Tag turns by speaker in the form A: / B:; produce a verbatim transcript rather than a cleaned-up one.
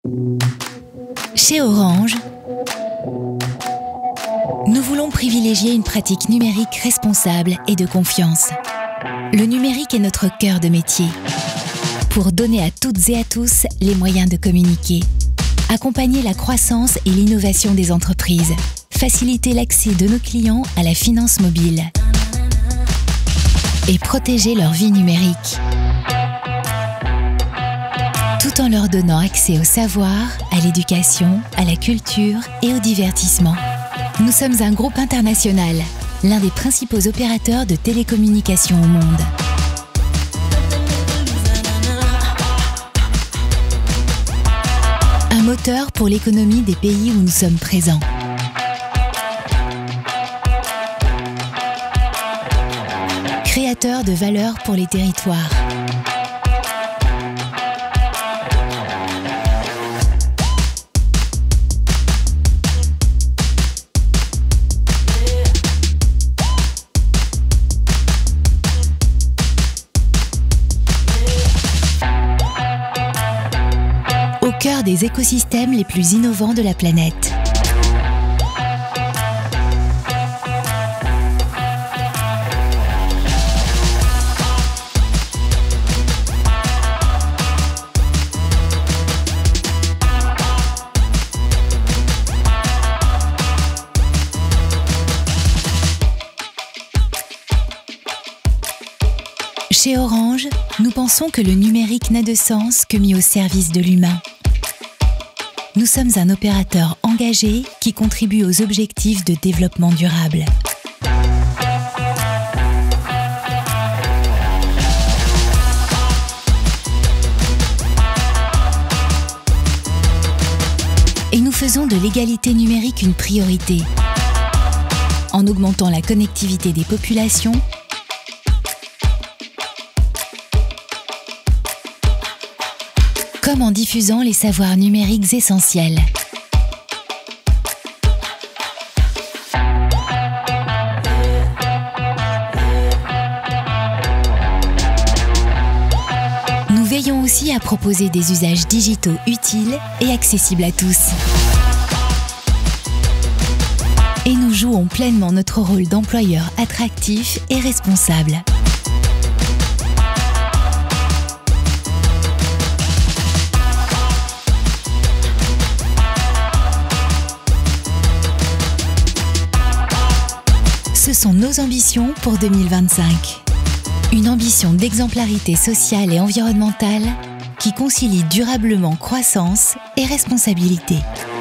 A: Chez Orange, nous voulons privilégier une pratique numérique responsable et de confiance. Le numérique est notre cœur de métier. Pour donner à toutes et à tous les moyens de communiquer, accompagner la croissance et l'innovation des entreprises, faciliter l'accès de nos clients à la finance mobile et protéger leur vie numérique, tout en leur donnant accès au savoir, à l'éducation, à la culture et au divertissement. Nous sommes un groupe international, l'un des principaux opérateurs de télécommunications au monde. Un moteur pour l'économie des pays où nous sommes présents. Créateur de valeur pour les territoires. Au cœur des écosystèmes les plus innovants de la planète. Chez Orange, nous pensons que le numérique n'a de sens que mis au service de l'humain. Nous sommes un opérateur engagé qui contribue aux objectifs de développement durable. Et nous faisons de l'égalité numérique une priorité, en augmentant la connectivité des populations, comme en diffusant les savoirs numériques essentiels. Nous veillons aussi à proposer des usages digitaux utiles et accessibles à tous. Et nous jouons pleinement notre rôle d'employeur attractif et responsable. Ce sont nos ambitions pour deux mille vingt-cinq. Une ambition d'exemplarité sociale et environnementale qui concilie durablement croissance et responsabilité.